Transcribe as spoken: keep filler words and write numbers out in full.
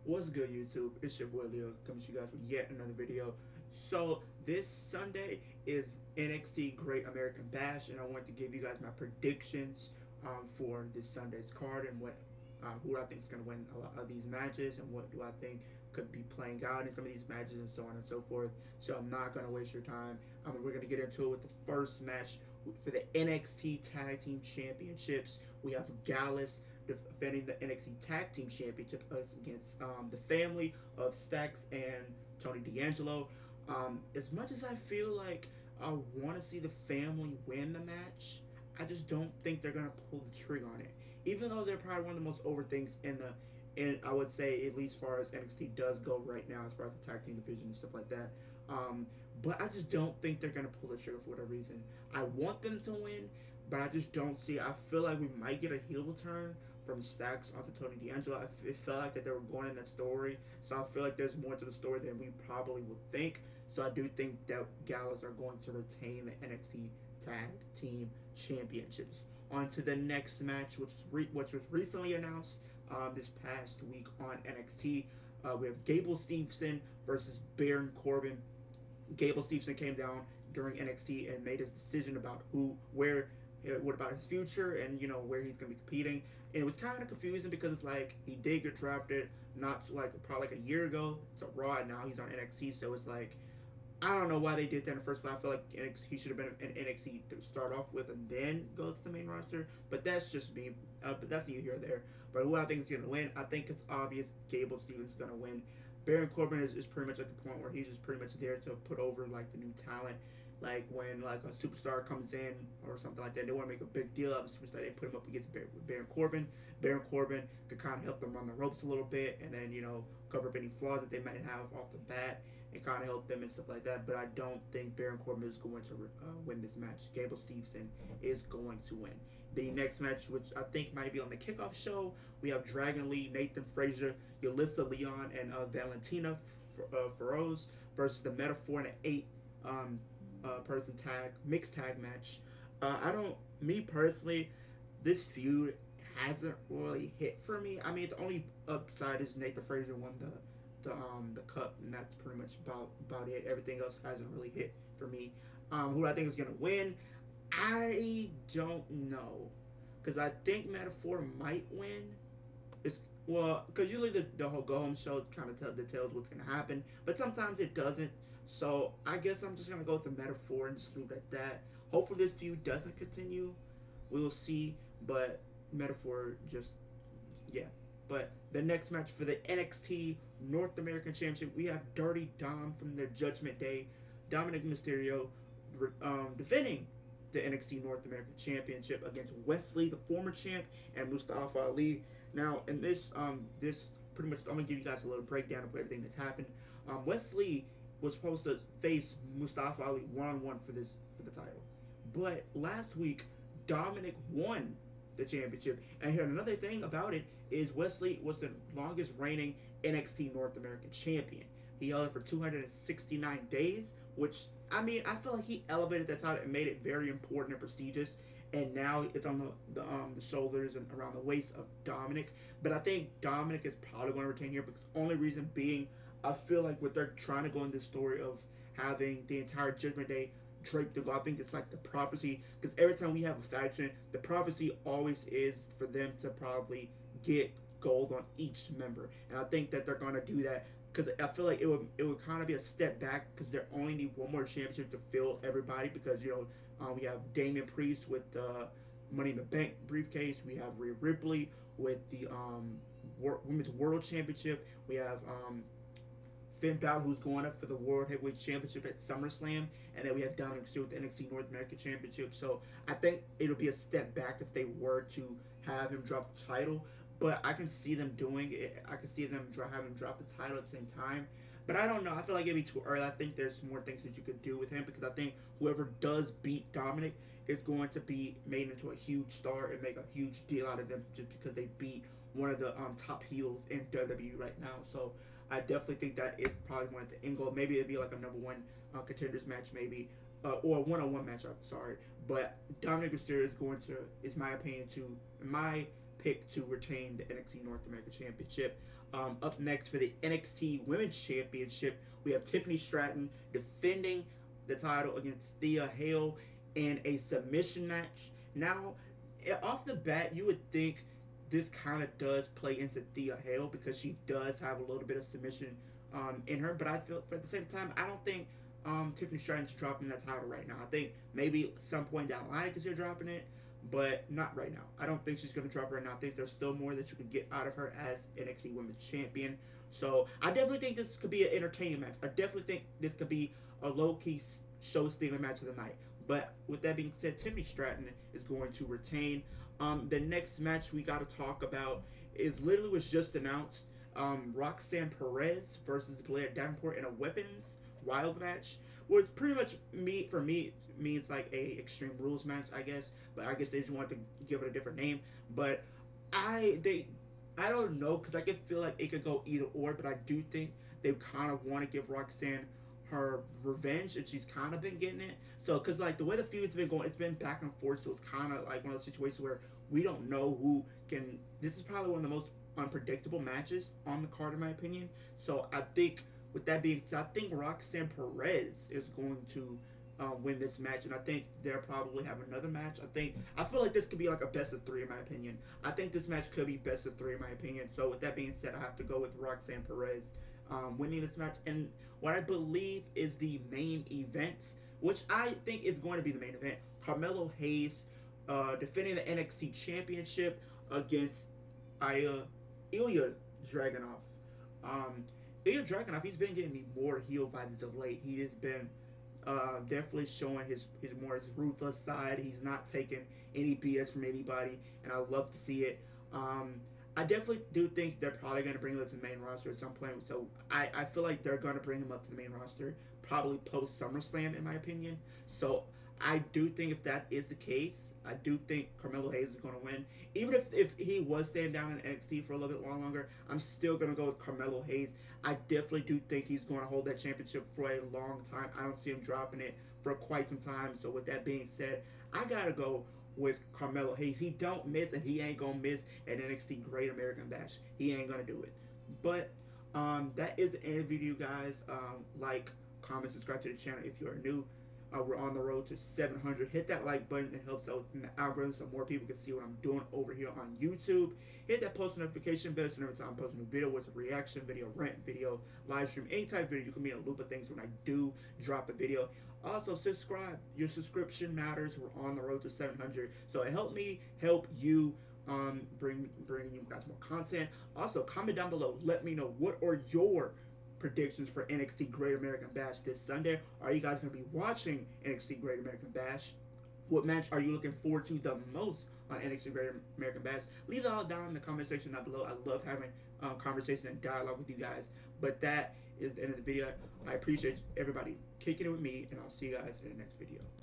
What's good, YouTube? It's your boy Leo coming to you guys with yet another video. So this Sunday is N X T Great American Bash, and I want to give you guys my predictions um, for this Sunday's card and what um, who I think is going to win a lot of these matches and what do I think could be playing out in some of these matches and so on and so forth. So I'm not going to waste your time. Um, we're going to get into it with the first match for the N X T Tag Team Championships. We have Gallus defending the N X T Tag Team Championship against um, the family of Stacks and Tony D'Angelo. Um, as much as I feel like I want to see the family win the match, I just don't think they're gonna pull the trigger on it. Even though they're probably one of the most over things in the, in I would say at least as far as N X T does go right now, as far as the tag team division and stuff like that. Um, but I just don't think they're gonna pull the trigger for whatever reason. I want them to win, but I just don't see. I feel like we might get a heel turn from Stacks onto Tony D'Angelo. I, it felt like that they were going in that story, so I feel like there's more to the story than we probably would think. So I do think that Gallows are going to retain the N X T Tag Team Championships. On to the next match, which was re- which was recently announced um, this past week on N X T. Uh, we have Gable Steveson versus Baron Corbin. Gable Steveson came down during N X T and made his decision about who, where, uh, what about his future, and you know where he's gonna be competing. And it was kind of confusing because it's like he did get drafted not like probably like a year ago to Raw, and now he's on N X T. So it's like I don't know why they did that in the first place. I feel like N X T, he should have been in N X T to start off with and then go to the main roster. But that's just me. Uh, but that's neither here or there. But who I think is going to win, I think it's obvious Gable Stevens is going to win. Baron Corbin is, is pretty much at the point where he's just pretty much there to put over like the new talent. Like when like a superstar comes in or something like that, they want to make a big deal out of the superstar. They put him up against Bar- Baron Corbin. Baron Corbin could kind of help them run the ropes a little bit, and then you know cover up any flaws that they might have off the bat and kind of help them and stuff like that. But I don't think Baron Corbin is going to uh, win this match. Gable Steveson is going to win. The next match, which I think might be on the kickoff show, we have Dragon Lee, Nathan Frazier, Yulisa Leon, and uh, Valentina F- uh, Feroz versus the Metaphor in an eight um, uh, person tag, mixed tag match. Uh, I don't, me personally, this feud hasn't really hit for me. I mean, the only upside is Nathan Frazier won the the um the cup, and that's pretty much about about it. Everything else hasn't really hit for me. Um, who I think is gonna win, I don't know, because I think Metaphor might win. It's well, because usually the the whole go home show kind of tell, details what's gonna happen, but sometimes it doesn't. So I guess I'm just gonna go with the Metaphor and just leave it at that. Hopefully this feud doesn't continue. We will see, but Metaphor just yeah. But the next match for the N X T North American Championship, we have Dirty Dom from the Judgment Day, Dominic Mysterio, um, defending the N X T North American Championship against Wesley, the former champ, and Mustafa Ali. Now, in this, um, this pretty much, I'm gonna give you guys a little breakdown of everything that's happened. Um, Wesley was supposed to face Mustafa Ali one on one for this for the title, but last week Dominic won the championship. And here another thing about it is Wesley was the longest reigning N X T North American champion. He held it for two hundred sixty-nine days, which I mean I feel like he elevated that title and made it very important and prestigious. And now it's on the, the um the shoulders and around the waist of Dominic. But I think Dominic is probably going to retain here because the only reason being I feel like what they're trying to go in this story of having the entire Judgment Day draped in gold. I think it's like the prophecy because every time we have a faction, the prophecy always is for them to probably get gold on each member, and I think that they're gonna do that because I feel like it would it would kind of be a step back because they only need one more championship to fill everybody because you know um, we have Damian Priest with the Money in the Bank briefcase, we have Rhea Ripley with the um, Wor- Women's World Championship, we have um, Finn Balor, who's going up for the World Heavyweight Championship at SummerSlam, and then we have Dominic Mysterio with the N X T North American Championship. So I think it'll be a step back if they were to have him drop the title, but I can see them doing it. I can see them having him drop the title at the same time. But I don't know. I feel like it'd be too early. I think there's more things that you could do with him because I think whoever does beat Dominic is going to be made into a huge star and make a huge deal out of them just because they beat one of the um, top heels in W W E right now. So I definitely think that is probably one of the end goal. Maybe it'd be like a number one uh, contenders match, maybe, uh, or a one on one match. I'm sorry, but Dominic Mysterio is going to, is my opinion, to in my pick to retain the N X T North American Championship. Um, up next for the N X T Women's Championship, we have Tiffany Stratton defending the title against Thea Hale in a submission match. Now, off the bat, you would think this kind of does play into Thea Hale because she does have a little bit of submission um, in her, but I feel at the same time, I don't think um, Tiffany Stratton's dropping that title right now. I think maybe some point down the line I could see her dropping it, but not right now. I don't think she's going to drop it right now. I think there's still more that you could get out of her as N X T Women's Champion. So I definitely think this could be an entertaining match. I definitely think this could be a low-key show-stealing match of the night. But with that being said, Tiffany Stratton is going to retain. Um, the next match we got to talk about is literally was just announced. Um, Roxanne Perez versus Blair Davenport in a weapons wild match. Which pretty much me for me means like a Extreme Rules match, I guess. But I guess they just want to give it a different name. But I they I don't know because I could feel like it could go either or. But I do think they kind of want to give Roxanne her revenge, and she's kind of been getting it. So, because like the way the feud's been going, it's been back and forth. So it's kind of like one of those situations where we don't know who can. This is probably one of the most unpredictable matches on the card, in my opinion. So I think, with that being said, I think Roxanne Perez is going to um, win this match, and I think they'll probably have another match. I think I feel like this could be like a best of three, in my opinion. I think this match could be best of three, in my opinion. So with that being said, I have to go with Roxanne Perez um, winning this match, and what I believe is the main event, which I think is going to be the main event. Carmelo Hayes uh, defending the N X T Championship against Aya, Ilya Dragunov. Um, Ilya Dragunov, he's been getting me more heel vibes as of late. He has been uh, definitely showing his, his more his ruthless side. He's not taking any B S from anybody, and I love to see it. Um, I definitely do think they're probably going to bring him up to the main roster at some point. So I, I feel like they're going to bring him up to the main roster probably post SummerSlam, in my opinion. So I do think if that is the case, I do think Carmelo Hayes is going to win. Even if, if he was staying down in N X T for a little bit longer, I'm still going to go with Carmelo Hayes. I definitely do think he's going to hold that championship for a long time. I don't see him dropping it for quite some time. So with that being said, I got to go with Carmelo Hayes. He don't miss, and he ain't gonna miss at N X T Great American Bash. He ain't gonna do it. But um, that is the end of the video, guys. Um, like, comment, subscribe to the channel if you are new. Uh, we're on the road to seven hundred. Hit that like button. It helps out in the algorithm so more people can see what I'm doing over here on YouTube. Hit that post notification bell so every time I post a new video, whether it's a reaction video, rant video, live stream, any type of video, you can be in a loop of things when I do drop a video. Also, subscribe. Your subscription matters. We're on the road to seven hundred. So it helped me help you um, bring bring you guys more content. Also, comment down below. Let me know what are your predictions for N X T Great American Bash this Sunday. Are you guys going to be watching N X T Great American Bash? What match are you looking forward to the most on N X T Great American Bash? Leave it all down in the comment section down below. I love having um, conversation and dialogue with you guys. But that is the end of the video. I appreciate everybody kicking it with me, and I'll see you guys in the next video.